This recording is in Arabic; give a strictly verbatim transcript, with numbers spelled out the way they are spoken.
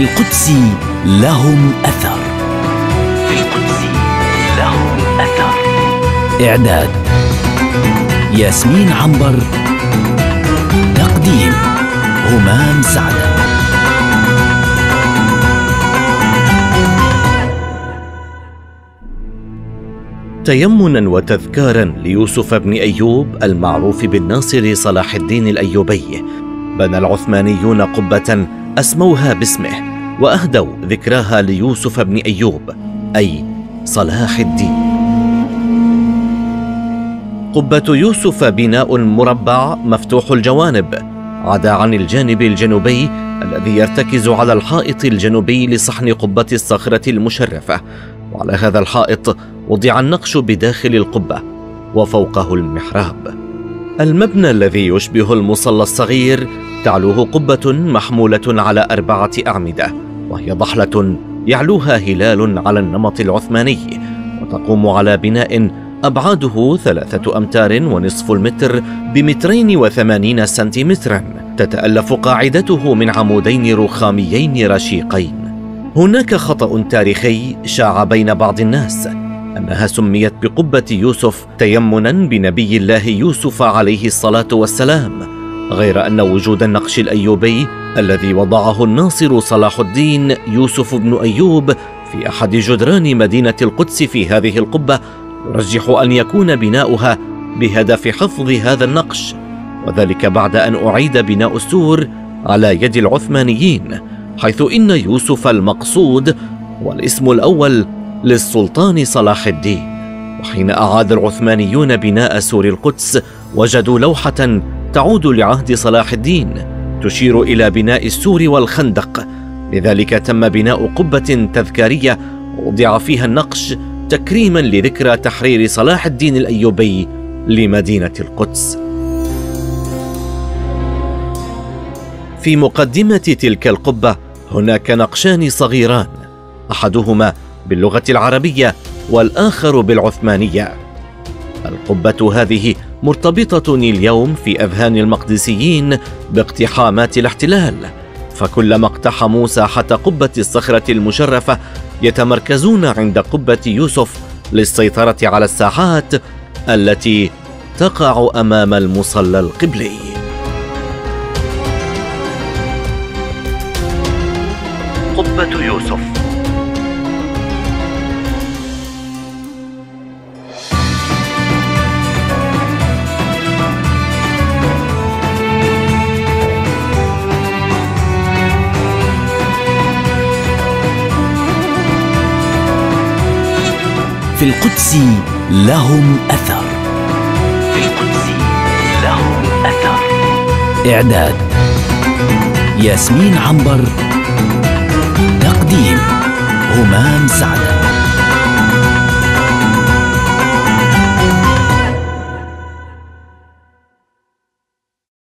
القدس لهم أثر. في القدس لهم أثر. إعداد ياسمين عنبر. تقديم همام سعد. تيمنا وتذكارا ليوسف بن أيوب المعروف بالناصر صلاح الدين الأيوبي، بنى العثمانيون قبة أسموها باسمه وأهدوا ذكراها ليوسف بن أيوب أي صلاح الدين. قبة يوسف بناء مربع مفتوح الجوانب عدا عن الجانب الجنوبي الذي يرتكز على الحائط الجنوبي لصحن قبة الصخرة المشرفة، وعلى هذا الحائط وضع النقش بداخل القبة وفوقه المحراب. المبنى الذي يشبه المصلى الصغير تعلوه قبة محمولة على أربعة أعمدة، وهي ضحلة يعلوها هلال على النمط العثماني، وتقوم على بناء أبعاده ثلاثة أمتار ونصف المتر بمترين وثمانين سنتيمترا، تتألف قاعدته من عمودين رخاميين رشيقين. هناك خطأ تاريخي شاع بين بعض الناس أنها سميت بقبة يوسف تيمنا بنبي الله يوسف عليه الصلاة والسلام، غير أن وجود النقش الأيوبي الذي وضعه الناصر صلاح الدين يوسف بن أيوب في أحد جدران مدينة القدس في هذه القبة يرجح أن يكون بناؤها بهدف حفظ هذا النقش، وذلك بعد أن أعيد بناء السور على يد العثمانيين، حيث إن يوسف المقصود هو الاسم الأول للسلطان صلاح الدين. وحين أعاد العثمانيون بناء سور القدس وجدوا لوحة تعود لعهد صلاح الدين تشير إلى بناء السور والخندق، لذلك تم بناء قبة تذكارية ووضع فيها النقش تكريما لذكرى تحرير صلاح الدين الأيوبي لمدينة القدس. في مقدمة تلك القبة هناك نقشان صغيران، أحدهما باللغة العربية والآخر بالعثمانية. القبة هذه مرتبطة اليوم في أذهان المقدسيين باقتحامات الاحتلال، فكلما اقتحموا ساحة قبة الصخرة المشرفة يتمركزون عند قبة يوسف للسيطرة على الساحات التي تقع أمام المصلى القبلي. قبة يوسف. في القدس لهم أثر. في القدس لهم أثر. إعداد ياسمين عنبر. تقديم همام سعد.